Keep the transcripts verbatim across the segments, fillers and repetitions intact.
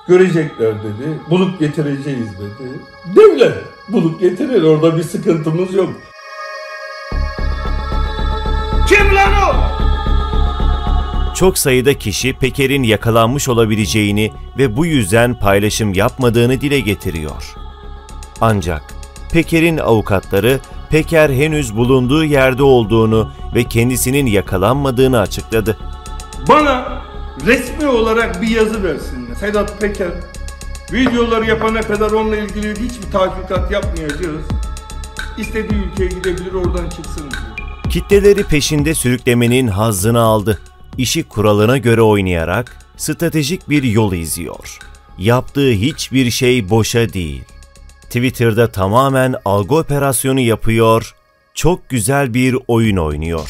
Görecekler dedi. Bulup getireceğiz dedi. Devlet bulup getirir. Orada bir sıkıntımız yok. Kim lan o? Çok sayıda kişi Peker'in yakalanmış olabileceğini ve bu yüzden paylaşım yapmadığını dile getiriyor. Ancak Peker'in avukatları Peker henüz bulunduğu yerde olduğunu ve kendisinin yakalanmadığını açıkladı. Bana resmi olarak bir yazı versinler. Sedat Peker videoları yapana kadar onunla ilgili hiçbir tahkikat yapmayacağız. İstediği ülkeye gidebilir, oradan çıksın diyor. Kitleleri peşinde sürüklemenin hazzını aldı. İşi kuralına göre oynayarak stratejik bir yol izliyor. Yaptığı hiçbir şey boşa değil. Twitter'da tamamen algı operasyonu yapıyor, çok güzel bir oyun oynuyor.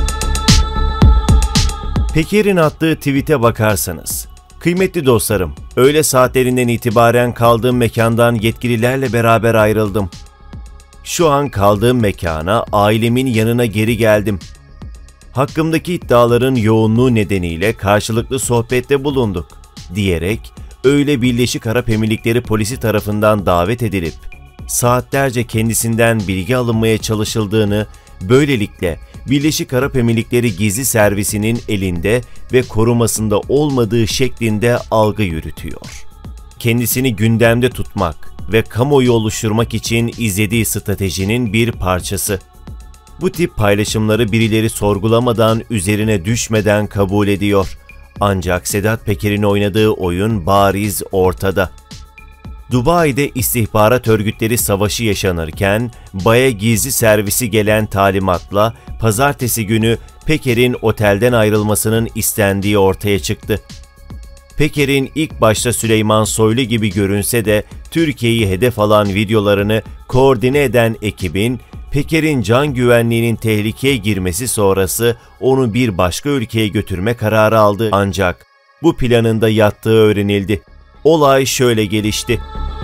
Peker'in attığı tweet'e bakarsanız, kıymetli dostlarım, öğle saatlerinden itibaren kaldığım mekandan yetkililerle beraber ayrıldım. Şu an kaldığım mekana ailemin yanına geri geldim. Hakkımdaki iddiaların yoğunluğu nedeniyle karşılıklı sohbette bulunduk, diyerek öyle Birleşik Arap Emirlikleri polisi tarafından davet edilip saatlerce kendisinden bilgi alınmaya çalışıldığını, böylelikle Birleşik Arap Emirlikleri Gizli Servisi'nin elinde ve korumasında olmadığı şeklinde algı yürütüyor. Kendisini gündemde tutmak ve kamuoyu oluşturmak için izlediği stratejinin bir parçası. Bu tip paylaşımları birileri sorgulamadan, üzerine düşmeden kabul ediyor. Ancak Sedat Peker'in oynadığı oyun bariz ortada. Dubai'de istihbarat örgütleri savaşı yaşanırken, Baya Gizli Servisi gelen talimatla pazartesi günü Peker'in otelden ayrılmasının istendiği ortaya çıktı. Peker'in ilk başta Süleyman Soylu gibi görünse de Türkiye'yi hedef alan videolarını koordine eden ekibin, Peker'in can güvenliğinin tehlikeye girmesi sonrası onu bir başka ülkeye götürme kararı aldı. Ancak bu planında yattığı öğrenildi. Olay şöyle gelişti.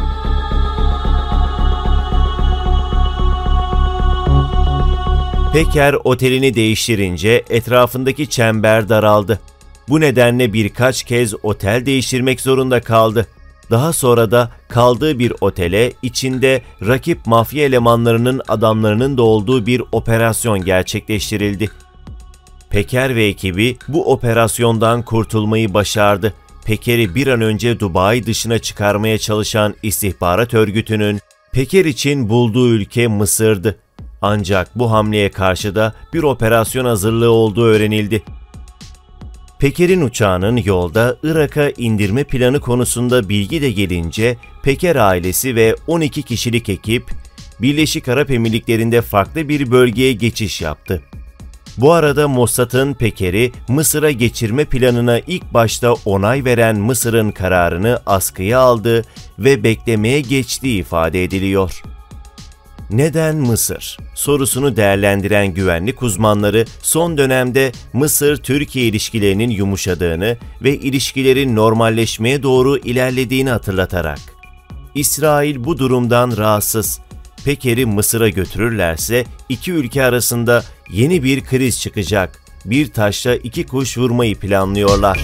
Peker otelini değiştirince etrafındaki çember daraldı. Bu nedenle birkaç kez otel değiştirmek zorunda kaldı. Daha sonra da kaldığı bir otele içinde rakip mafya elemanlarının adamlarının da olduğu bir operasyon gerçekleştirildi. Peker ve ekibi bu operasyondan kurtulmayı başardı. Peker'i bir an önce Dubai dışına çıkarmaya çalışan istihbarat örgütünün Peker için bulduğu ülke Mısır'dı. Ancak bu hamleye karşı da bir operasyon hazırlığı olduğu öğrenildi. Peker'in uçağının yolda Irak'a indirme planı konusunda bilgi de gelince Peker ailesi ve on iki kişilik ekip Birleşik Arap Emirlikleri'nde farklı bir bölgeye geçiş yaptı. Bu arada Mossad'ın Peker'i Mısır'a geçirme planına ilk başta onay veren Mısır'ın kararını askıya aldı ve beklemeye geçtiği ifade ediliyor. Neden Mısır? Sorusunu değerlendiren güvenlik uzmanları son dönemde Mısır-Türkiye ilişkilerinin yumuşadığını ve ilişkilerin normalleşmeye doğru ilerlediğini hatırlatarak, İsrail bu durumdan rahatsız. Peker'i Mısır'a götürürlerse iki ülke arasında yeni bir kriz çıkacak. Bir taşla iki kuş vurmayı planlıyorlar.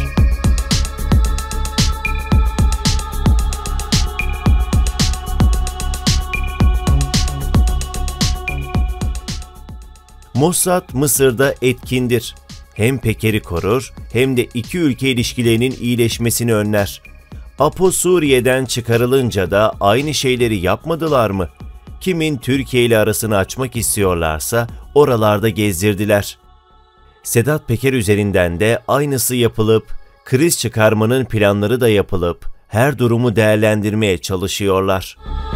Mossad Mısır'da etkindir. Hem Peker'i korur hem de iki ülke ilişkilerinin iyileşmesini önler. Apo Suriye'den çıkarılınca da aynı şeyleri yapmadılar mı? Kimin Türkiye ile arasını açmak istiyorlarsa oralarda gezdirdiler. Sedat Peker üzerinden de aynısı yapılıp, kriz çıkarmanın planları da yapılıp, her durumu değerlendirmeye çalışıyorlar.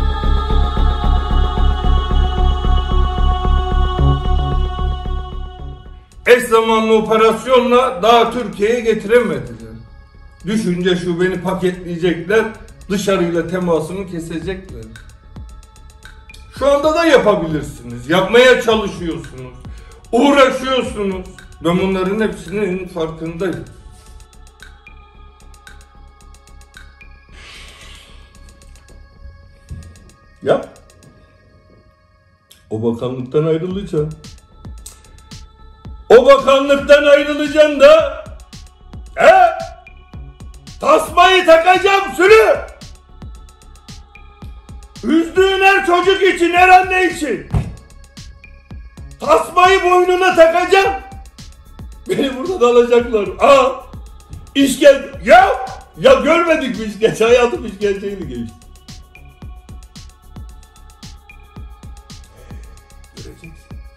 Eş zamanlı operasyonla daha Türkiye'ye getiremediler. Düşünce şu, beni paketleyecekler, dışarıyla temasını kesecekler. Şu anda da yapabilirsiniz. Yapmaya çalışıyorsunuz. Uğraşıyorsunuz. Ben bunların hepsinin farkındayım. Yap. O bakanlıktan ayrılacaksın. O bakanlıktan ayrılacaksın da he? Tasmayı takacağım Sülü. Üzdüğün her çocuk için, her anne için. Tasmayı boynuna takacağım. Beni burada da alacaklar. Aa, işkence. Ya, ya görmedik mi işkence? Hayatım işkenceyle geçti. Göreceksin.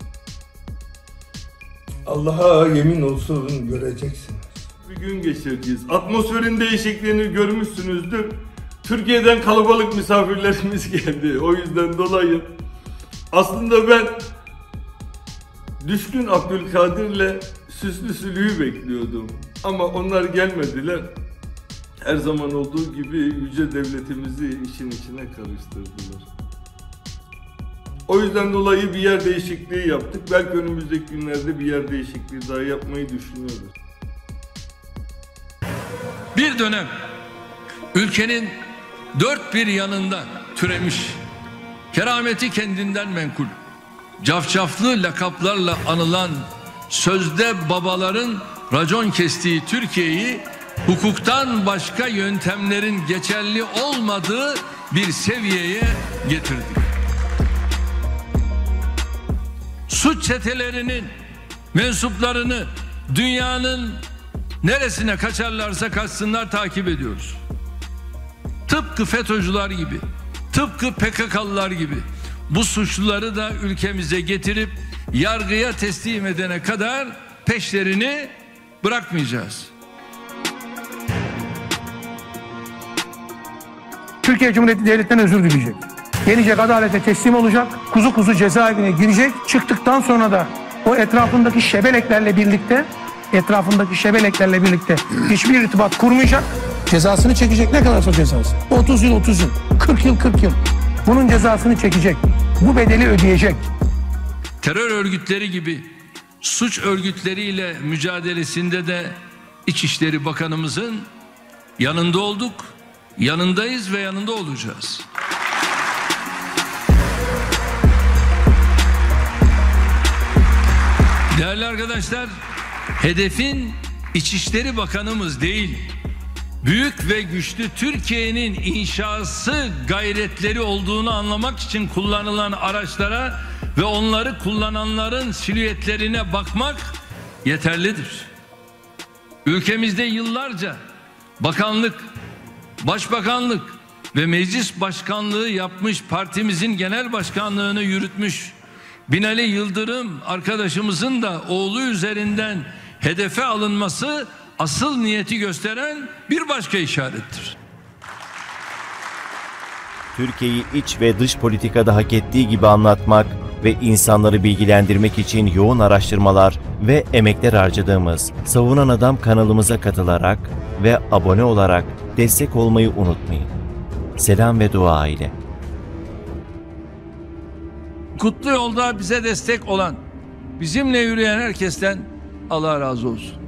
Allah'a yemin olsun göreceksiniz. Bir gün geçireceğiz. Atmosferin değişikliğini görmüşsünüzdür. Türkiye'den kalabalık misafirlerimiz geldi. O yüzden dolayı aslında ben Düşkün Abdülkadir'le Süslü Sülü'yü bekliyordum. Ama onlar gelmediler. Her zaman olduğu gibi yüce devletimizi işin içine karıştırdılar. O yüzden dolayı bir yer değişikliği yaptık. Belki önümüzdeki günlerde bir yer değişikliği daha yapmayı düşünüyoruz. Bir dönem ülkenin dört bir yanında türemiş, kerameti kendinden menkul, cafcaflı lakaplarla anılan, sözde babaların racon kestiği Türkiye'yi hukuktan başka yöntemlerin geçerli olmadığı bir seviyeye getirdik. Suç çetelerinin mensuplarını dünyanın neresine kaçarlarsa kaçsınlar takip ediyoruz. Tıpkı FETÖ'cüler gibi, tıpkı P K K'lılar gibi bu suçluları da ülkemize getirip yargıya teslim edene kadar peşlerini bırakmayacağız. Türkiye Cumhuriyeti Devleti'nden özür dileyecek. Gelecek, adalete teslim olacak, kuzu kuzu cezaevine girecek. Çıktıktan sonra da o etrafındaki şebeleklerle birlikte, etrafındaki şebeleklerle birlikte hiçbir irtibat kurmayacak. Cezasını çekecek. Ne kadarsa cezası. otuz yıl otuz yıl, kırk yıl kırk yıl. Bunun cezasını çekecek. Bu bedeli ödeyecek. Terör örgütleri gibi suç örgütleriyle mücadelesinde de İçişleri Bakanımızın yanında olduk, yanındayız ve yanında olacağız. Değerli arkadaşlar, hedefin İçişleri Bakanımız değil, büyük ve güçlü Türkiye'nin inşası gayretleri olduğunu anlamak için kullanılan araçlara ve onları kullananların silüetlerine bakmak yeterlidir. Ülkemizde yıllarca bakanlık, başbakanlık ve meclis başkanlığı yapmış, partimizin genel başkanlığını yürütmüş Binali Yıldırım arkadaşımızın da oğlu üzerinden hedefe alınması asıl niyeti gösteren bir başka işarettir. Türkiye'yi iç ve dış politikada hak ettiği gibi anlatmak ve insanları bilgilendirmek için yoğun araştırmalar ve emekler harcadığımız Savunan Adam kanalımıza katılarak ve abone olarak destek olmayı unutmayın. Selam ve dua ile. Kutlu yolda bize destek olan, bizimle yürüyen herkesten Allah razı olsun.